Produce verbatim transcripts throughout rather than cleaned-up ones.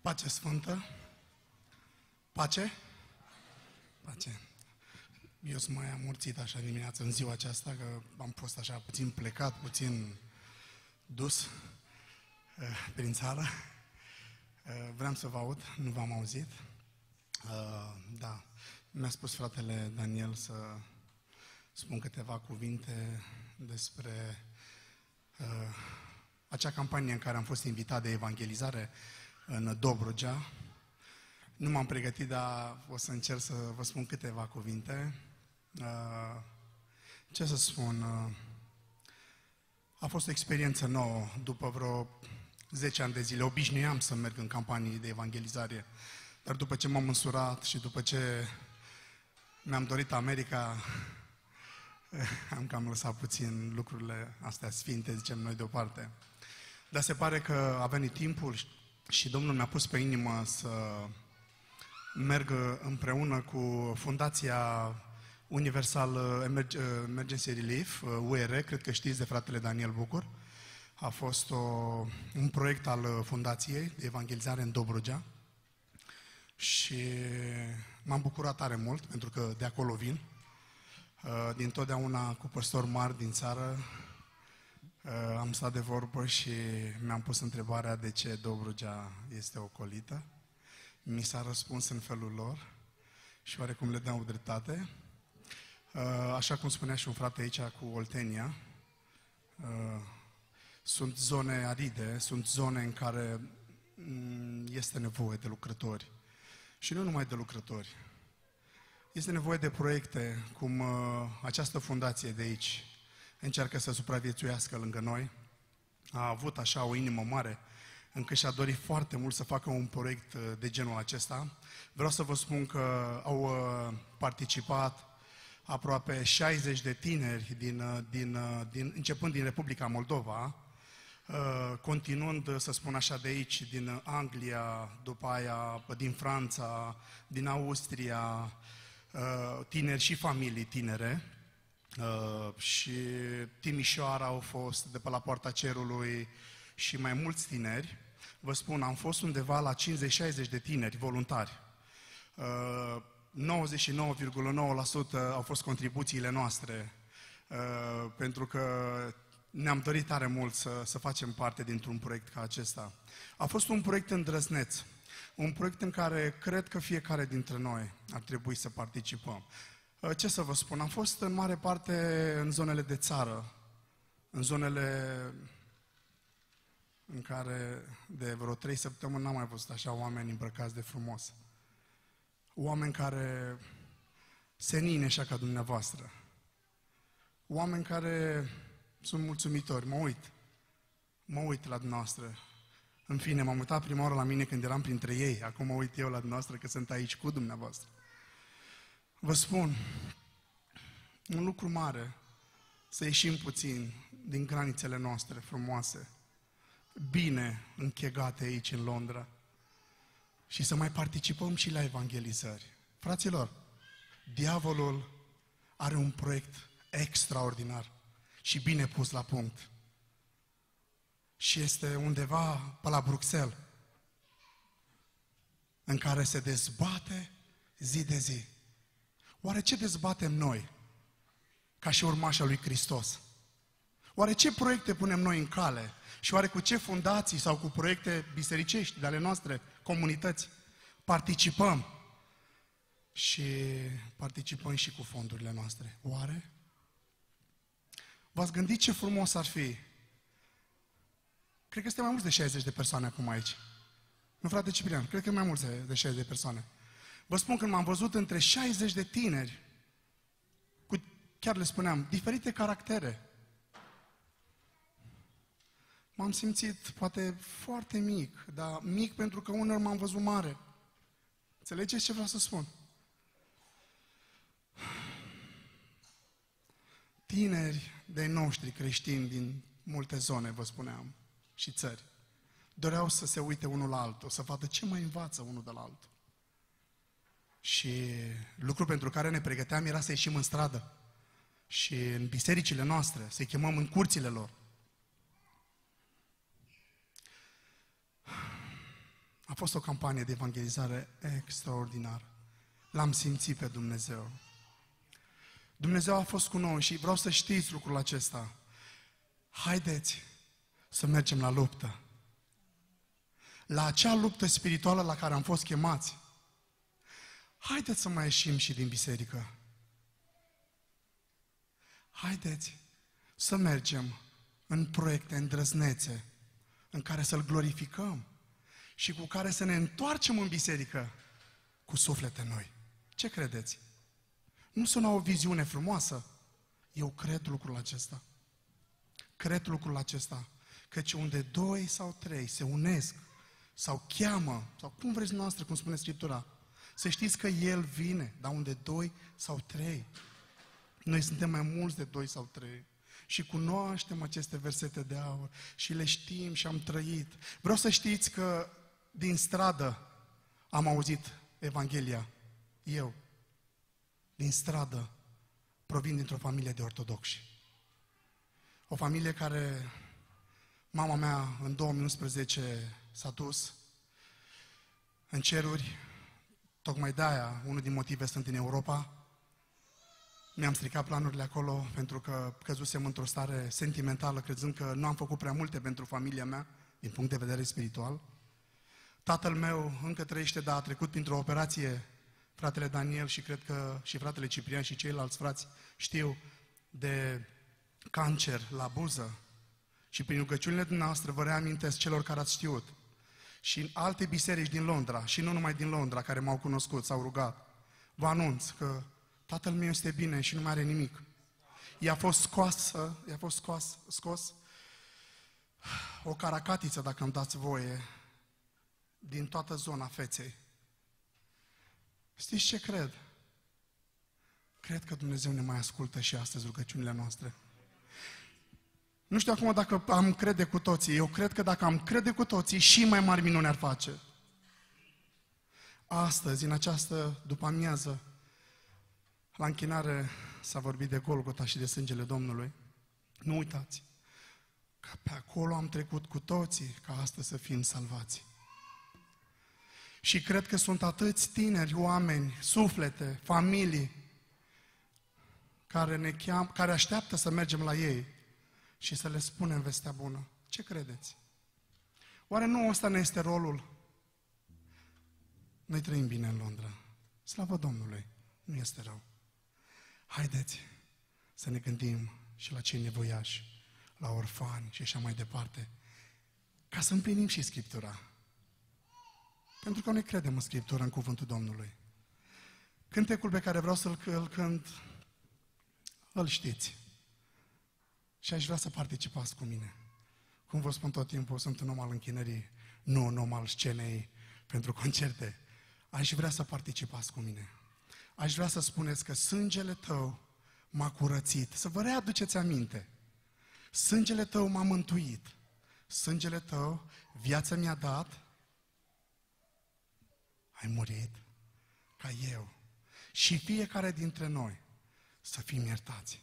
Pace sfântă. Pace? Pace. Eu sunt mai amorțit așa dimineața în ziua aceasta, că am fost așa puțin plecat, puțin dus uh, prin țară. Uh, vreau să vă aud, nu v-am auzit. Uh, da, mi-a spus fratele Daniel să spun câteva cuvinte despre uh, acea campanie în care am fost invitat de evangelizare în Dobrogea. Nu m-am pregătit, dar o să încerc să vă spun câteva cuvinte. Uh, ce să spun? Uh, a fost o experiență nouă. După vreo zece ani de zile obișnuiam să merg în campanii de evangelizare, dar după ce m-am însurat și după ce mi-am dorit America, am cam lăsat puțin lucrurile astea sfinte, zicem noi deoparte. Dar se pare că a venit timpul și Domnul mi-a pus pe inimă să merg împreună cu Fundația Universal Emergency Relief, U R, cred că știți de fratele Daniel Bucur. A fost o, un proiect al Fundației de evangelizare în Dobrogea și m-am bucurat tare mult, pentru că de acolo vin. Din totdeauna cu păstori mari din țară am stat de vorbă și mi-am pus întrebarea de ce Dobrogea este ocolită. Mi s-a răspuns în felul lor și oarecum le dau dreptate. Așa cum spunea și un frate aici cu Oltenia, sunt zone aride, sunt zone în care este nevoie de lucrători. Și nu numai de lucrători. Este nevoie de proiecte cum această fundație de aici încearcă să supraviețuiască lângă noi. A avut așa o inimă mare, încă și-a dorit foarte mult să facă un proiect de genul acesta. Vreau să vă spun că au participat aproape șaizeci de tineri, din, din, din, începând din Republica Moldova, continuând, să spun așa, de aici, din Anglia, după aia din Franța, din Austria, tineri și familii tinere. Și Timișoara au fost, de pe la Poarta Cerului, și mai mulți tineri. Vă spun, am fost undeva la cincizeci șaizeci de tineri voluntari. nouăzeci și nouă virgulă nouă la sută au fost contribuțiile noastre, pentru că ne-am dorit tare mult să, să facem parte dintr-un proiect ca acesta. A fost un proiect îndrăzneț, un proiect în care cred că fiecare dintre noi ar trebui să participăm. Ce să vă spun, am fost în mare parte în zonele de țară, în zonele în care de vreo trei săptămâni n-am mai văzut așa oameni îmbrăcați de frumos. Oameni care senine așa ca dumneavoastră. Oameni care sunt mulțumitori. Mă uit. Mă uit la dumneavoastră. În fine, m-am uitat prima oară la mine când eram printre ei. Acum mă uit eu la dumneavoastră că sunt aici cu dumneavoastră. Vă spun, un lucru mare, să ieșim puțin din granițele noastre frumoase, bine închegate aici în Londra, și să mai participăm și la evangelizări. Fraților, diavolul are un proiect extraordinar și bine pus la punct. Și este undeva pe la Bruxelles, în care se dezbate zi de zi. Oare ce dezbatem noi, ca și urmașa lui Hristos? Oare ce proiecte punem noi în cale? Și oare cu ce fundații sau cu proiecte bisericești de ale noastre comunități participăm? Și participăm și cu fondurile noastre. Oare? V-ați gândit ce frumos ar fi? Cred că este mai mulți de șaizeci de persoane acum aici. Nu, frate Ciprian, cred că mai mulți de șaizeci de persoane. Vă spun, când m-am văzut între șaizeci de tineri, cu, chiar le spuneam, diferite caractere, m-am simțit poate foarte mic, dar mic pentru că uneori m-am văzut mare. Înțelegeți ce vreau să spun? Tineri de noștri creștini din multe zone, vă spuneam, și țări, doreau să se uite unul la altul, să vadă ce mai învață unul de la altul. Și lucrul pentru care ne pregăteam era să ieșim în stradă și în bisericile noastre, să-i chemăm în curțile lor. fost o campanie de evangelizare extraordinară. L-am simțit pe Dumnezeu. Dumnezeu a fost cu noi și vreau să știți lucrul acesta. Haideți să mergem la luptă. La acea luptă spirituală la care am fost chemați. Haideți să mai ieșim și din biserică. Haideți să mergem în proiecte îndrăznețe în care să-L glorificăm și cu care să ne întoarcem în biserică cu suflete noi. Ce credeți? Nu sună o viziune frumoasă? Eu cred lucrul acesta. Cred lucrul acesta. Căci unde doi sau trei se unesc sau cheamă, sau cum vreți noastră, cum spune Scriptura, să știți că El vine, dar unde doi sau trei. Noi suntem mai mulți de doi sau trei. Și cunoaștem aceste versete de aur și le știm și am trăit. Vreau să știți că din stradă am auzit Evanghelia. Eu, din stradă, provin dintr-o familie de ortodoxi. O familie care, mama mea, în două mii unsprezece s-a dus în ceruri. Tocmai de-aia, unul din motive, sunt în Europa. Mi-am stricat planurile acolo pentru că căzusem într-o stare sentimentală, crezând că nu am făcut prea multe pentru familia mea, din punct de vedere spiritual. Tatăl meu încă trăiește, dar a trecut printr-o operație, fratele Daniel și cred că și fratele Ciprian și ceilalți frați știu, de cancer la buză. Și prin rugăciunile dumneavoastră vă reamintesc celor care ați știut. Și în alte biserici din Londra, și nu numai din Londra, care m-au cunoscut, s-au rugat, vă anunț că tatăl meu este bine și nu mai are nimic. I-a fost scoasă, i-a fost scoas, scos o caracatiță, dacă îmi dați voie, din toată zona feței. Știți ce cred? Cred că Dumnezeu ne mai ascultă și astăzi rugăciunile noastre. Nu știu acum dacă am crede cu toții. Eu cred că dacă am crede cu toții, și mai mari minuni ar face. Astăzi, în această după-amiază, la închinare s-a vorbit de Golgota și de sângele Domnului. Nu uitați că pe acolo am trecut cu toții ca astăzi să fim salvați. Și cred că sunt atâți tineri, oameni, suflete, familii, care ne cheam, care așteaptă să mergem la ei și să le spunem vestea bună. Ce credeți? Oare nu ăsta ne este rolul? Noi trăim bine în Londra. Slavă Domnului! Nu este rău. Haideți să ne gândim și la cei nevoiași, la orfani și așa mai departe, ca să împlinim și Scriptura. Pentru că noi credem în Scriptură, în Cuvântul Domnului. Cântecul pe care vreau să-l îl cânt, îl știți. Și aș vrea să participați cu mine. Cum vă spun tot timpul, sunt un om al închinării, nu un om al scenei pentru concerte. Aș vrea să participați cu mine. Aș vrea să spuneți că sângele tău m-a curățit. Să vă readuceți aminte. Sângele tău m-a mântuit. Sângele tău viața mi-a dat. Ai murit ca eu. Și fiecare dintre noi să fim iertați.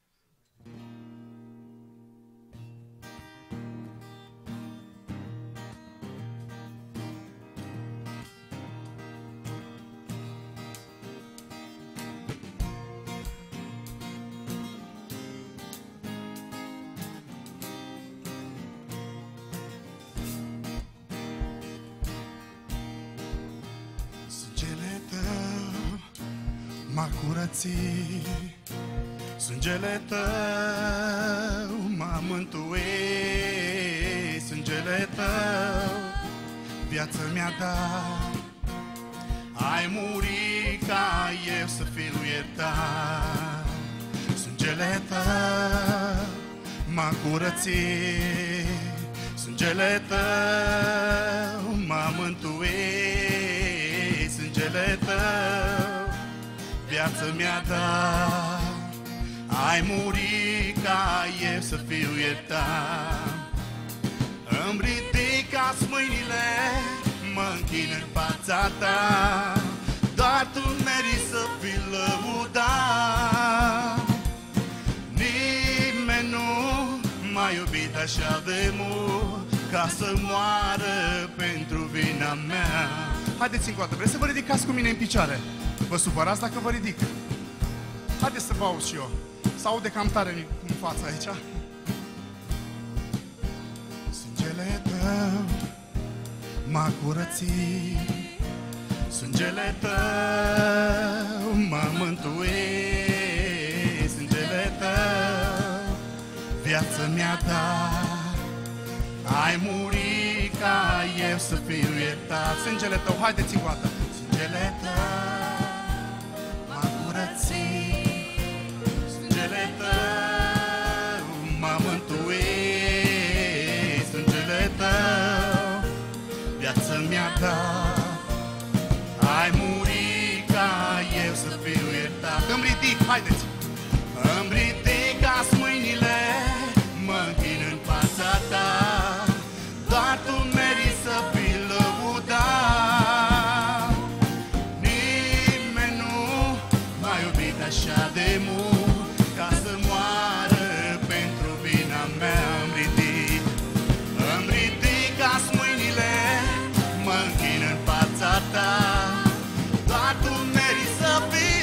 M-a curățit, sângele tău m-a mântuit, sângele tău viața mi-a dat. Ai murit ca eu să fiu iertat. Sângele tău m-a curățit, sângele tău m-a mântuit, sângele tău viața mi-a dat. Ai murit ca eu să fiu iertat. Îmi ridic-ați mâinile, mă închin în fața ta. Doar tu meriți să fii lăudat. Nimeni nu m-a iubit așa de mult, ca să moară pentru vina vina mea. Haideți încă o dată, vreți să vă ridicați cu mine în picioare? Vă supărați dacă vă ridic? Haideți să vă aud și eu. Să aude cam tare în față aici. Sângele tău m-a curățit, sângele tău m-a mântuit, sângele tău viață mi-a dat, ai murit ca eu să fiu iertat. Sângele tău, haideți încă o dată. Sângele tău m-a curățit, sângele tău m-a mântuit, sângele tău viață mi-a dat, ai murit ca eu să fiu iertat. Îmi ridic, haideți! Îmi ridic-ați mâinile, mă închin în fața ta, doar tu meriți să fii lăudat. Nimeni nu m-a iubit așa de mult, ca să moară pentru vina mea. Îmi ridic, îmi ridic-ați mâinile, mă închin în fața ta, doar tu meriți să fii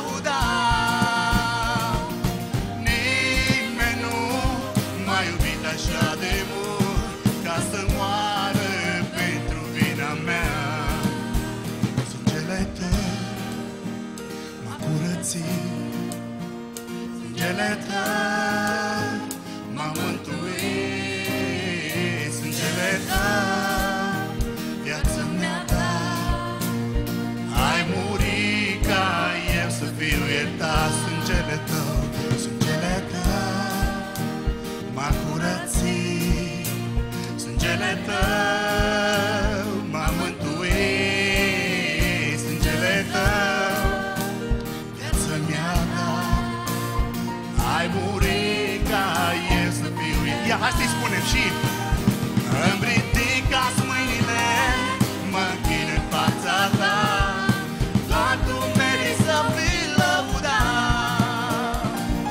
lăudat. Nimeni nu m-a iubit așa de mult, ca să moară pentru vina mea. Sângele tău m-a curățit, sângele tău m-a mântuit, sângele tău viață mi-a dat, ai murit ca eu să fiu iertat. Sângele tău, sângele tău m-a curățit, sângele tău m-a mântuit, sângele tău viață mi-a dat, ai murit ca eu să fiu iertat. Ia, hai să-i spunem și îmi ridic-ați mâinile, mă închin în fața ta, doar tu meriți să fii lăudat.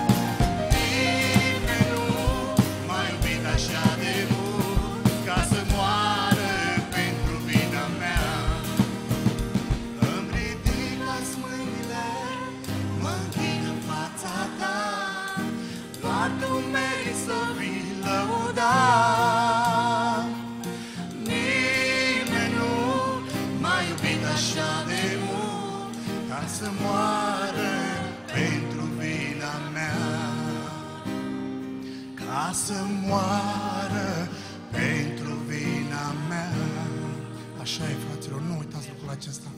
Nimeni nu m-a iubit așa de mult, ca să moară pentru vina mea. Îmi ridic-ați mâinile, mă închin în fața ta, doar tu meriți să fii lăudat. Nimeni nu m-a iubit așa de mult, ca să moară pentru vina mea, ca să moară pentru vina mea. Așa e, fraților, nu uitați lucrul acesta.